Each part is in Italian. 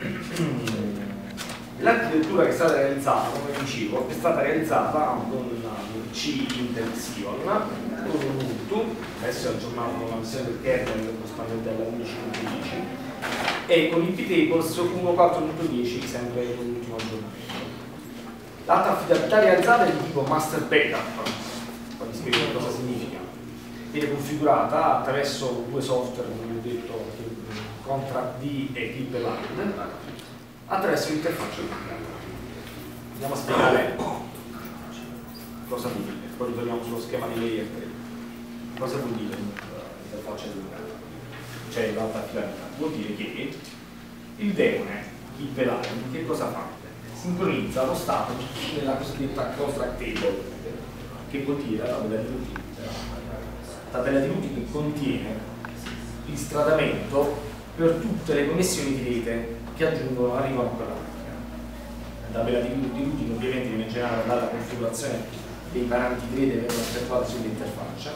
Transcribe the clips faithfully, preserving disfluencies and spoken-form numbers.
L'architettura che è stata realizzata, come dicevo, è stata realizzata con un C Intel Xeon, con un Ubuntu, adesso è aggiornato con la versione del kernel corrispondente alla undici punto dieci, e con i P-Tables uno punto quattro punto dieci, sempre con l'ultimo aggiornamento. L'altra affidabilità realizzata è di tipo Master Backup, poi vi spiego cosa significa. Viene configurata attraverso due software, come ho detto, Contract D e Keep-Alive, attraverso l'interfaccia del programma. Andiamo a spiegare cosa vuol dire, poi ritorniamo sullo schema di layer tre. Cosa vuol dire l'interfaccia del programma? Cioè l'alta affidabilità. Vuol dire che il demone, Keep-Alive, che cosa fa? Sincronizza lo stato nella cosiddetta contract table, che vuol dire la tabella di routine. La tabella di routine che contiene il stradamento per tutte le connessioni di rete che aggiungono, arrivano a quella macchina. La tabella di routine ovviamente viene generata dalla configurazione dei parametri di rete che vengono effettuati sull'interfaccia.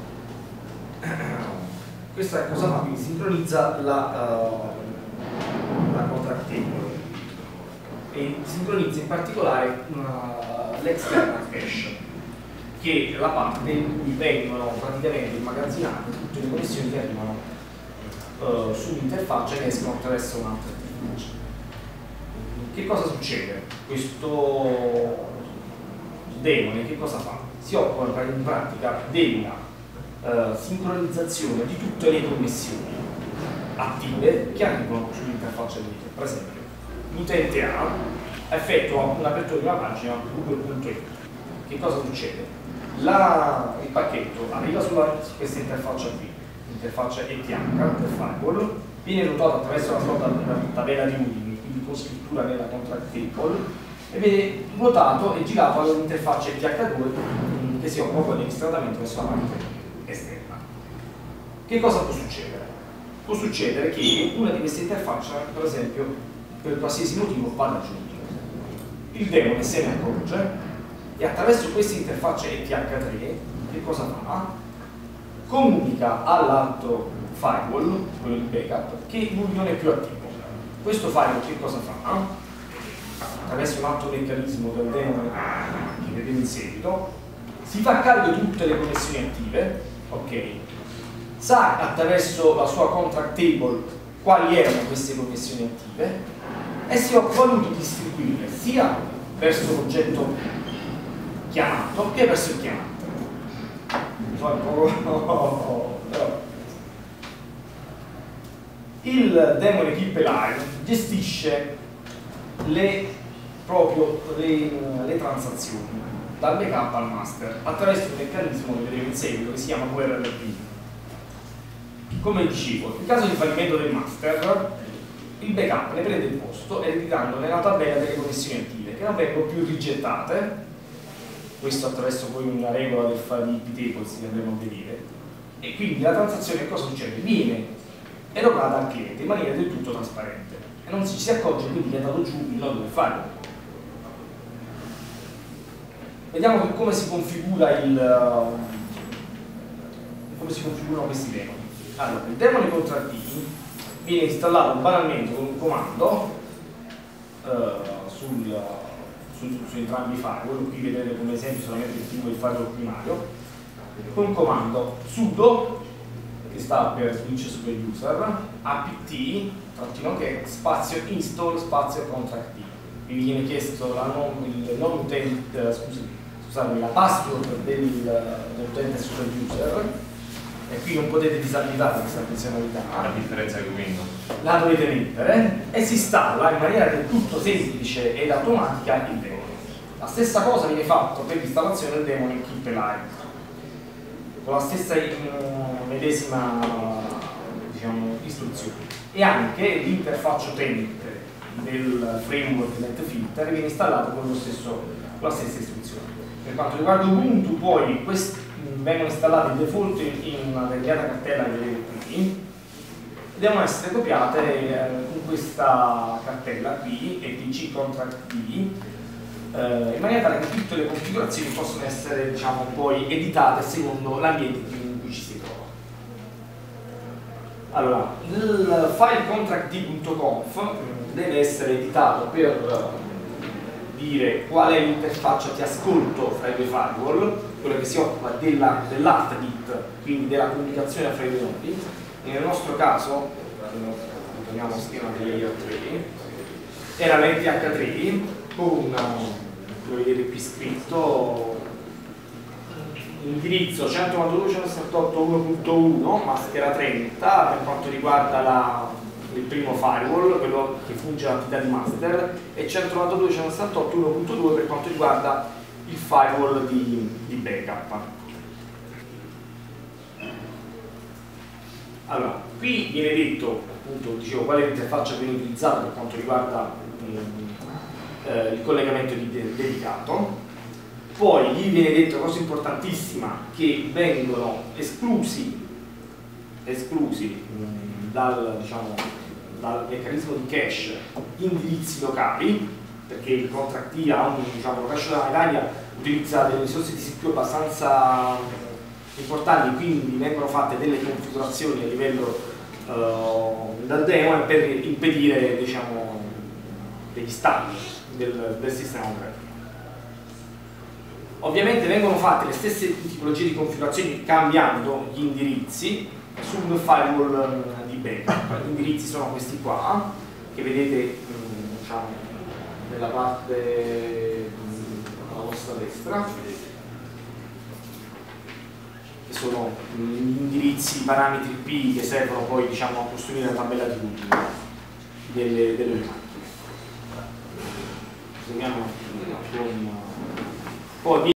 Questa cosa fa? Quindi sincronizza la, uh, la contract table e sincronizza in particolare uh, l'external cache, che è la parte in cui vengono praticamente immagazzinate tutte le connessioni che arrivano uh, sull'interfaccia e che escono attraverso un'altra interfaccia. Che cosa succede? Questo demone che cosa fa? Si occupa in pratica della uh, sincronizzazione di tutte le connessioni attive che arrivano sull'interfaccia di rete. Per esempio, l'utente A effettua un'apertura di una pagina Google punto it. Che cosa succede? La, il pacchetto arriva sulla, su questa interfaccia qui, l'interfaccia E T H del firewall, viene ruotato attraverso la sua tabella di routine, quindi con scrittura nella contract table, e viene ruotato e girato all'interfaccia E T H due che si occupa poi dell'estradamento verso la parte esterna. Che cosa può succedere? Può succedere che una di queste interfacce, per esempio, per qualsiasi motivo vada aggiunta. Il demone se ne accorge e attraverso questa interfaccia E T H tre che cosa fa? Comunica all'altro firewall, quello di backup, che lui non è più attivo. Questo firewall che cosa fa? Attraverso un altro meccanismo del demone che vedremo in seguito, si fa carico di tutte le connessioni attive, ok? Sa attraverso la sua contract table quali erano queste connessioni attive e si occupa lui di distribuire sia verso l'oggetto chiamato che verso il chiamato. Il demone Keep-Alive gestisce le, proprio le, le transazioni dal backup al master attraverso un meccanismo che vedremo in seguito che si chiama V R L P. Come dicevo, in caso di fallimento del master, il backup ne prende il posto ereditando nella tabella delle connessioni attive che non vengono più rigettate, questo attraverso poi una regola del file di P-Tables che andremo a vedere, e quindi la transazione cosa succede? Viene erogata al cliente in maniera del tutto trasparente e non si, si accorge quindi che è andato giù il nodo del file. Vediamo che come si configura il come si configurano questi demoni. Allora, il demone contract D viene installato banalmente con un comando uh, sul, su, su, su entrambi i firewall. Qui vedete come esempio solamente il tipo del firewall primario, con un comando sudo che sta per switch super user apt trattino che spazio install spazio contract D. Vi viene chiesto la non, il non utente, scusate, scusate, la password del, dell'utente super user, e qui non potete disabilitare questa funzionalità. La differenza con Windows. La dovete mettere e si installa in maniera del tutto semplice ed automatica il demone. La stessa cosa viene fatta per l'installazione del demone in Keep-Alive, con la stessa um, medesima diciamo, istruzione. E anche l'interfaccio utente del framework NetFilter viene installato con, lo stesso, con la stessa istruzione. Per quanto riguarda Ubuntu, poi questi vengono installati il default in una determinata cartella che vedete qui, devono essere copiate in questa cartella qui, E T C Contract D, eh, in maniera tale che tutte le configurazioni possono essere diciamo, poi editate secondo l'ambiente in cui ci si trova. Allora, il file contract d punto conf deve essere editato per dire qual è l'interfaccia di ascolto fra i due firewall, quello che si occupa dell'art bit, quindi della comunicazione fra i due nodi. E nel nostro caso, torniamo allo schema degli layer tre, era l'N T H tre con, lo vedete qui scritto, indirizzo centonovantadue punto centosettantotto punto uno punto uno, maschera trenta per quanto riguarda la, il primo firewall, quello che funge l'attività di master, e centonovantadue punto centosettantotto punto uno punto due per quanto riguarda il firewall di, di backup. Allora, qui viene detto, appunto, dicevo, qual è l'interfaccia che viene utilizzata per quanto riguarda eh, il collegamento di de dedicato. Poi gli viene detto, cosa importantissima, che vengono esclusi, esclusi mh, dal, diciamo, dal meccanismo di cache gli indirizzi locali, perché il contract D ha un, diciamo, lo cache della medaglia utilizza delle risorse di C P U abbastanza importanti, quindi vengono fatte delle configurazioni a livello uh, dal demo per impedire, diciamo, degli stati del, del sistema operativo. Ovviamente vengono fatte le stesse tipologie di configurazioni cambiando gli indirizzi sul firewall di backup. Gli indirizzi sono questi qua, che vedete, diciamo, nella parte alla vostra destra, che sono gli indirizzi, i parametri I P che servono poi, diciamo, a costruire la tabella di routing delle, delle macchine. Seguiamo con poi